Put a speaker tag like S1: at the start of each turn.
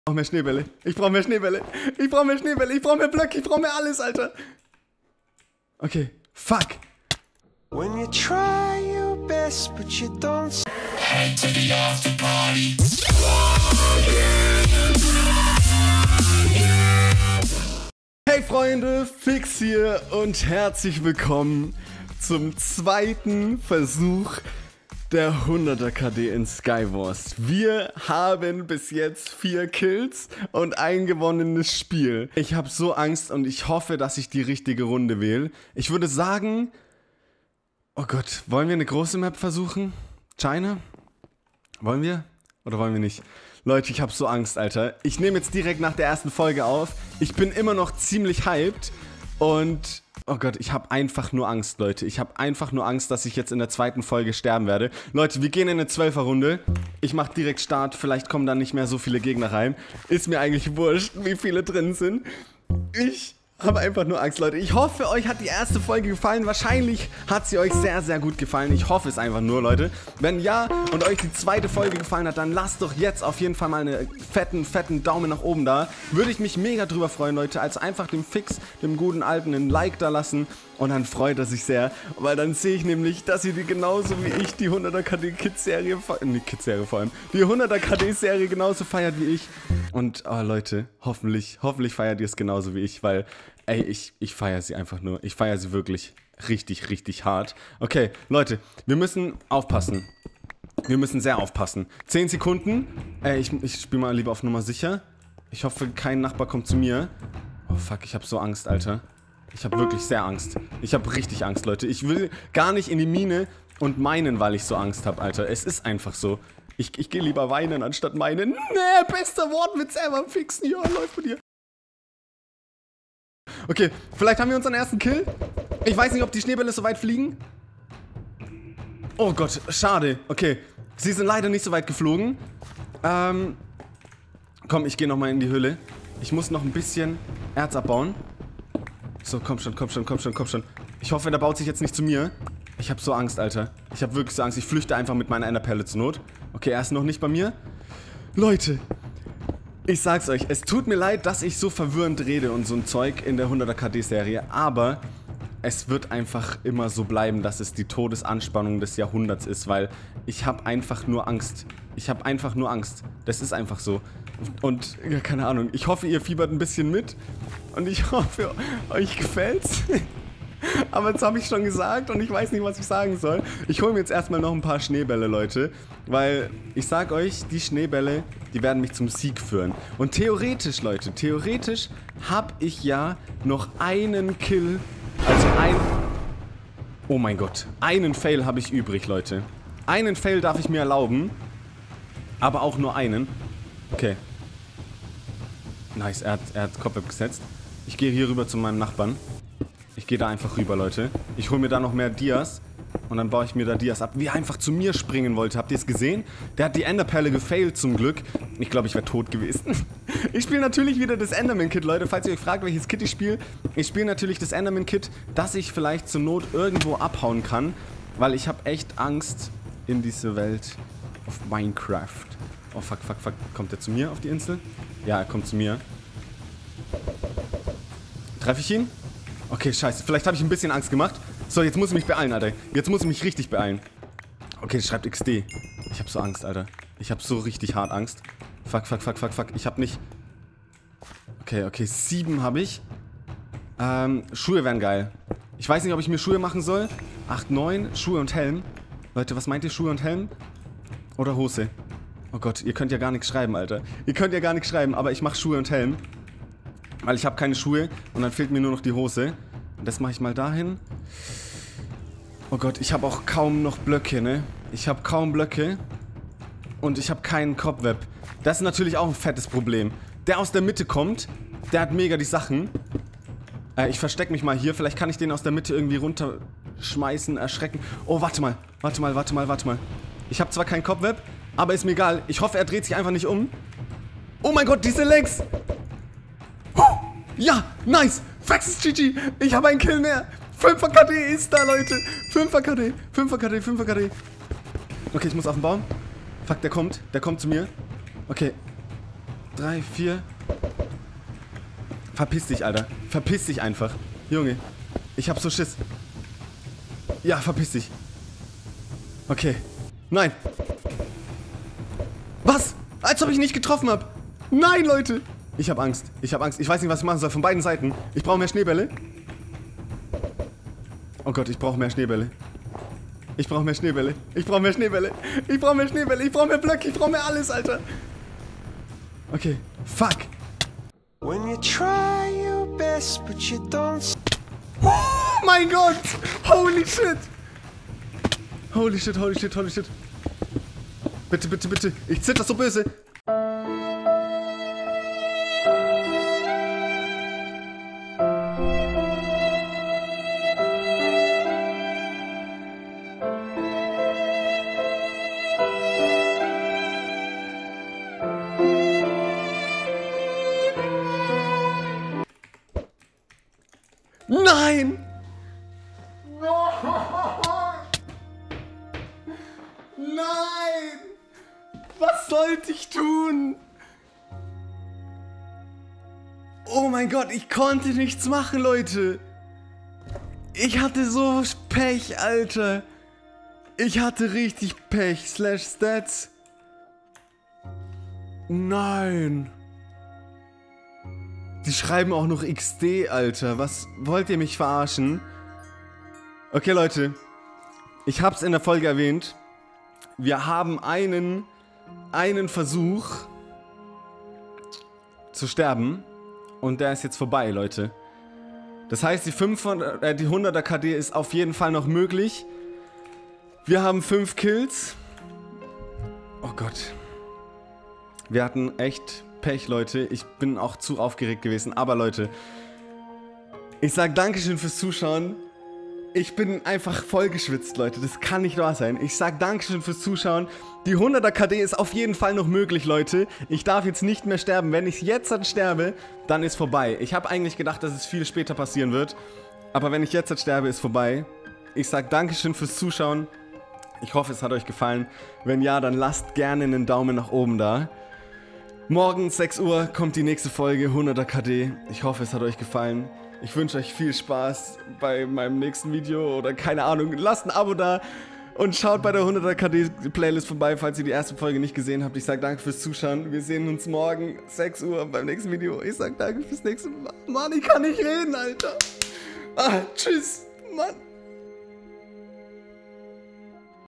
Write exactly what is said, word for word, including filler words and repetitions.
S1: Ich brauche mehr Schneebälle. Ich brauche mehr Schneebälle. Ich brauche mehr Schneebälle. Ich brauche mehr Blöcke. Ich brauche mehr alles, Alter. Okay. Fuck. When you try your best, but you don't. Head to the after party. Hey Freunde, Fix hier und herzlich willkommen zum zweiten Versuch der hunderter K D in Skywars. Wir haben bis jetzt vier Kills und ein gewonnenes Spiel. Ich habe so Angst und ich hoffe, dass ich die richtige Runde wähle. Ich würde sagen, oh Gott, wollen wir eine große Map versuchen? China? Wollen wir? Oder wollen wir nicht? Leute, ich habe so Angst, Alter. Ich nehme jetzt direkt nach der ersten Folge auf. Ich bin immer noch ziemlich hyped und oh Gott, ich habe einfach nur Angst, Leute. Ich habe einfach nur Angst, dass ich jetzt in der zweiten Folge sterben werde. Leute, wir gehen in eine Zwölfer-Runde. Ich mache direkt Start. Vielleicht kommen dann nicht mehr so viele Gegner rein. Ist mir eigentlich wurscht, wie viele drin sind. Ich habe einfach nur Angst, Leute. Ich hoffe, euch hat die erste Folge gefallen. Wahrscheinlich hat sie euch sehr, sehr gut gefallen. Ich hoffe es einfach nur, Leute. Wenn ja und euch die zweite Folge gefallen hat, dann lasst doch jetzt auf jeden Fall mal einen fetten, fetten Daumen nach oben da. Würde ich mich mega drüber freuen, Leute. Also einfach dem Fix, dem guten Alten, einen Like da lassen. Und dann freut er sich sehr. Weil dann sehe ich nämlich, dass ihr die genauso wie ich die hunderter K D Kids-Serie, ne, Kids-Serie vor allem, die hunderter K D-Serie genauso feiert wie ich. Und, oh Leute, hoffentlich, hoffentlich feiert ihr es genauso wie ich, weil, ey, ich, ich feiere sie einfach nur. Ich feiere sie wirklich richtig, richtig hart. Okay, Leute, wir müssen aufpassen. Wir müssen sehr aufpassen. zehn Sekunden. Ey, ich, ich spiele mal lieber auf Nummer sicher. Ich hoffe, kein Nachbar kommt zu mir. Oh, fuck, ich habe so Angst, Alter. Ich habe wirklich sehr Angst. Ich habe richtig Angst, Leute. Ich will gar nicht in die Mine und meinen, weil ich so Angst habe, Alter. Es ist einfach so. Ich, ich gehe lieber weinen, anstatt meinen. Nee, bester Wortwitz ever. Fixen, ja, läuft bei dir. Okay, vielleicht haben wir unseren ersten Kill. Ich weiß nicht, ob die Schneebälle so weit fliegen. Oh Gott, schade. Okay, sie sind leider nicht so weit geflogen. Ähm, komm, ich gehe nochmal in die Höhle. Ich muss noch ein bisschen Erz abbauen. So, komm schon, komm schon, komm schon, komm schon. Ich hoffe, der baut sich jetzt nicht zu mir. Ich habe so Angst, Alter. Ich habe wirklich so Angst. Ich flüchte einfach mit meiner Enderperle zur Not. Okay, er ist noch nicht bei mir. Leute, ich sag's euch, es tut mir leid, dass ich so verwirrend rede und so ein Zeug in der hunderter K D-Serie, aber es wird einfach immer so bleiben, dass es die Todesanspannung des Jahrhunderts ist, weil ich habe einfach nur Angst. Ich habe einfach nur Angst. Das ist einfach so. Und, ja, keine Ahnung, ich hoffe, ihr fiebert ein bisschen mit und ich hoffe, euch gefällt's. Aber jetzt habe ich schon gesagt und ich weiß nicht, was ich sagen soll. Ich hole mir jetzt erstmal noch ein paar Schneebälle, Leute. Weil, ich sag euch, die Schneebälle, die werden mich zum Sieg führen. Und theoretisch, Leute, theoretisch habe ich ja noch einen Kill. Also ein... Oh mein Gott. Einen Fail habe ich übrig, Leute. Einen Fail darf ich mir erlauben. Aber auch nur einen. Okay. Nice, er hat, er hat Kopf abgesetzt. Ich gehe hier rüber zu meinem Nachbarn. Ich gehe da einfach rüber, Leute. Ich hole mir da noch mehr Dias. Und dann baue ich mir da Dias ab. Wie er einfach zu mir springen wollte. Habt ihr es gesehen? Der hat die Enderperle gefailt zum Glück. Ich glaube, ich wäre tot gewesen. Ich spiele natürlich wieder das Enderman-Kit, Leute. Falls ihr euch fragt, welches Kit ich spiele. Ich spiele natürlich das Enderman-Kit, dass ich vielleicht zur Not irgendwo abhauen kann. Weil ich habe echt Angst in diese Welt auf Minecraft. Oh, fuck, fuck, fuck. Kommt er zu mir auf die Insel? Ja, er kommt zu mir. Treffe ich ihn? Okay, scheiße. Vielleicht habe ich ein bisschen Angst gemacht. So, jetzt muss ich mich beeilen, Alter. Jetzt muss ich mich richtig beeilen. Okay, das schreibt X D. Ich habe so Angst, Alter. Ich habe so richtig hart Angst. Fuck, fuck, fuck, fuck, fuck. Ich habe nicht... Okay, okay. Sieben habe ich. Ähm, Schuhe wären geil. Ich weiß nicht, ob ich mir Schuhe machen soll. Acht, neun. Schuhe und Helm. Leute, was meint ihr? Schuhe und Helm? Oder Hose? Oh Gott, ihr könnt ja gar nichts schreiben, Alter. Ihr könnt ja gar nichts schreiben, aber ich mache Schuhe und Helm. Weil ich habe keine Schuhe und dann fehlt mir nur noch die Hose. Und das mache ich mal dahin. Oh Gott, ich habe auch kaum noch Blöcke, ne? Ich habe kaum Blöcke. Und ich habe keinen Cobweb. Das ist natürlich auch ein fettes Problem. Der aus der Mitte kommt, der hat mega die Sachen. Äh, ich verstecke mich mal hier. Vielleicht kann ich den aus der Mitte irgendwie runterschmeißen, erschrecken. Oh, warte mal. Warte mal, warte mal, warte mal. Ich habe zwar keinen Cobweb, aber ist mir egal. Ich hoffe, er dreht sich einfach nicht um. Oh mein Gott, diese Legs! Ja, nice. Faxes G G. Ich habe einen Kill mehr. fünfer K D ist da, Leute. fünfer K D. fünfer K D, fünfer K D. Okay, ich muss auf den Baum. Fuck, der kommt. Der kommt zu mir. Okay. drei, vier. Verpiss dich, Alter. Verpiss dich einfach. Junge, ich hab so Schiss. Ja, verpiss dich. Okay. Nein. Was? Als ob ich nicht getroffen habe. Nein, Leute. Ich habe Angst. Ich habe Angst. Ich weiß nicht, was ich machen soll. Von beiden Seiten. Ich brauche mehr Schneebälle. Oh Gott, ich brauche mehr Schneebälle. Ich brauche mehr Schneebälle. Ich brauche mehr Schneebälle. Ich brauche mehr Schneebälle. Ich brauche mehr Blöcke. Ich brauche mehr alles, Alter. Okay. Fuck. When you try your best, but you don't... Oh mein Gott. Holy shit. Holy shit, holy shit, holy shit. Bitte, bitte, bitte. Ich zitter so böse. Nein! Nein! Was sollte ich tun? Oh mein Gott, ich konnte nichts machen, Leute. Ich hatte so Pech, Alter. Ich hatte richtig Pech. Slash Stats. Nein. Die schreiben auch noch X D, Alter. Was wollt ihr mich verarschen? Okay, Leute. Ich hab's in der Folge erwähnt. Wir haben einen, einen Versuch zu sterben. Und der ist jetzt vorbei, Leute. Das heißt, die, fünfhundert, äh, die hunderter K D ist auf jeden Fall noch möglich. Wir haben fünf Kills. Oh Gott. Wir hatten echt Pech, Leute. Ich bin auch zu aufgeregt gewesen. Aber Leute, ich sag Dankeschön fürs Zuschauen. Ich bin einfach voll geschwitzt, Leute. Das kann nicht wahr sein. Ich sag Dankeschön fürs Zuschauen. Die hunderter K D ist auf jeden Fall noch möglich, Leute. Ich darf jetzt nicht mehr sterben. Wenn ich jetzt dann sterbe, dann ist vorbei. Ich habe eigentlich gedacht, dass es viel später passieren wird. Aber wenn ich jetzt sterbe, ist vorbei. Ich sag Dankeschön fürs Zuschauen. Ich hoffe, es hat euch gefallen. Wenn ja, dann lasst gerne einen Daumen nach oben da. Morgen sechs Uhr kommt die nächste Folge, hunderter K D. Ich hoffe, es hat euch gefallen. Ich wünsche euch viel Spaß bei meinem nächsten Video oder keine Ahnung. Lasst ein Abo da und schaut bei der hunderter K D Playlist vorbei, falls ihr die erste Folge nicht gesehen habt. Ich sage danke fürs Zuschauen. Wir sehen uns morgen sechs Uhr beim nächsten Video. Ich sage danke fürs nächste Mal. Mann, ich kann nicht reden, Alter. Ah, tschüss, Mann.